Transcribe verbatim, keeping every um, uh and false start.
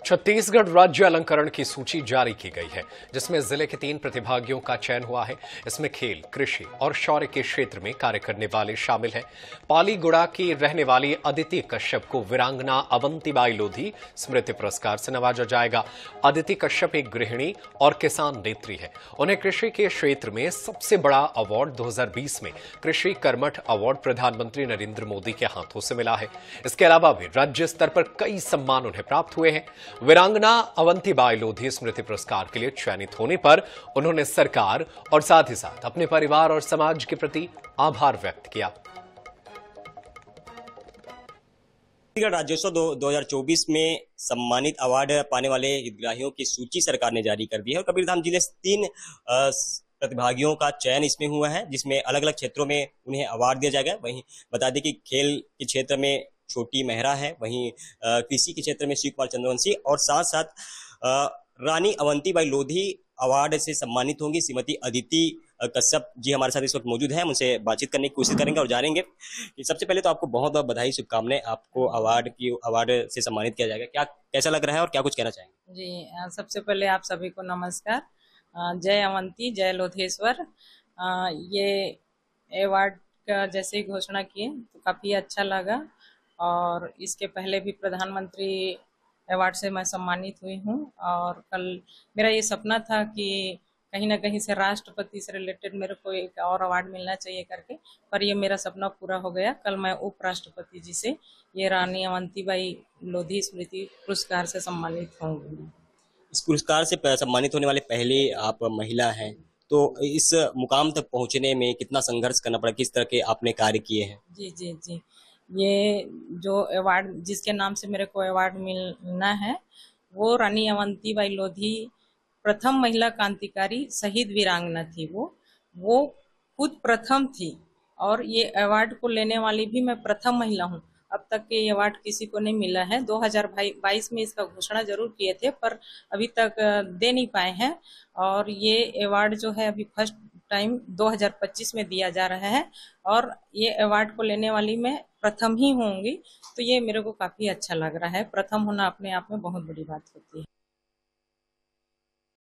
छत्तीसगढ़ राज्य अलंकरण की सूची जारी की गई है, जिसमें जिले के तीन प्रतिभागियों का चयन हुआ है। इसमें खेल, कृषि और शौर्य के क्षेत्र में कार्य करने वाले शामिल हैं। पालीगुड़ा की रहने वाली अदिति कश्यप को वीरांगना अवंतीबाई लोधी स्मृति पुरस्कार से नवाजा जाएगा। अदिति कश्यप एक गृहिणी और किसान नेत्री है। उन्हें कृषि के क्षेत्र में सबसे बड़ा अवार्ड दो हज़ार बीस में कृषि कर्मठ अवार्ड प्रधानमंत्री नरेंद्र मोदी के हाथों से मिला है। इसके अलावा भी राज्य स्तर पर कई सम्मान उन्हें प्राप्त हुए हैं। वीरांगना अवंतीबाई लोधी स्मृति पुरस्कार के लिए चयनित होने पर उन्होंने सरकार और साथ ही साथ अपने परिवार और समाज के प्रति आभार व्यक्त किया। छत्तीसगढ़ राज्योत्सव दो हज़ार चौबीस में सम्मानित अवार्ड पाने वाले हितग्राहियों की सूची सरकार ने जारी कर दी है और कबीरधाम जिले से तीन प्रतिभागियों का चयन इसमें हुआ है, जिसमें अलग अलग क्षेत्रों में उन्हें अवार्ड दिया जाएगा। वहीं बता दें कि खेल के क्षेत्र में छोटी मेहरा है, वहीं कृषि के क्षेत्र में शिव कुमार चंद्रवंशी और साथ साथ रानी अवंतीबाई लोधी अवार्ड से सम्मानित होंगी। श्रीमती अदिति कश्यप जी हमारे साथ इस वक्त मौजूद हैं, उनसे बातचीत करने की कोशिश करेंगे और जानेंगे कि सबसे पहले तो आपको बहुत बहुत बधाई, शुभकामनाएं। आपको अवार्ड की अवार्ड से सम्मानित किया जाएगा, क्या कैसा लग रहा है और क्या कुछ कहना चाहेंगे? जी, सबसे पहले आप सभी को नमस्कार। जय अवंती, जय लोधेश्वर। ये अवार्ड का जैसे ही घोषणा किए तो काफ़ी अच्छा लगा और इसके पहले भी प्रधानमंत्री अवार्ड से मैं सम्मानित हुई हूँ और कल मेरा ये सपना था कि कहीं ना कहीं से राष्ट्रपति से रिलेटेड मेरे को एक और अवार्ड मिलना चाहिए करके, पर ये मेरा सपना पूरा हो गया। कल मैं उपराष्ट्रपति जी से ये रानी अवंतीबाई लोधी स्मृति पुरस्कार से सम्मानित होंगी। इस पुरस्कार से सम्मानित होने वाले पहले आप महिला हैं, तो इस मुकाम तक पहुंचने में कितना संघर्ष करना पड़ा, किस तरह के आपने कार्य किए हैं? जी जी जी ये जो अवार्ड जिसके नाम से मेरे को अवार्ड मिलना है वो रानी अवंतीबाई लोधी प्रथम महिला क्रांतिकारी शहीद वीरांगना थी। वो वो खुद प्रथम थी और ये अवार्ड को लेने वाली भी मैं प्रथम महिला हूँ। अब तक के ये अवार्ड किसी को नहीं मिला है। दो हज़ार बाईस में इसका घोषणा जरूर किए थे पर अभी तक दे नहीं पाए हैं और ये अवार्ड जो है अभी फर्स्ट टाइम दो हज़ार पच्चीस में दिया जा रहा है और ये अवार्ड को लेने वाली मैं प्रथम ही होंगी, तो ये मेरे को काफ़ी अच्छा लग रहा है। प्रथम होना अपने आप में बहुत बड़ी बात होती है।